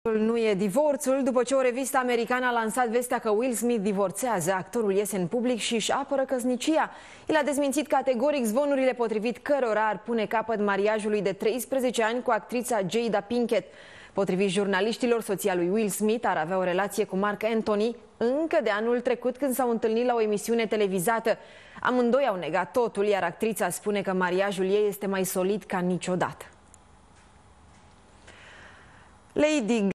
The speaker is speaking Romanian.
Nu e divorțul. După ce o revistă americană a lansat vestea că Will Smith divorțează, actorul iese în public și își apără căsnicia. El a dezmințit categoric zvonurile potrivit cărora ar pune capăt mariajului de 13 ani cu actrița Jada Pinkett. Potrivit jurnaliștilor, soția lui Will Smith ar avea o relație cu Marc Anthony încă de anul trecut, când s-au întâlnit la o emisiune televizată. Amândoi au negat totul, iar actrița spune că mariajul ei este mai solid ca niciodată. Lady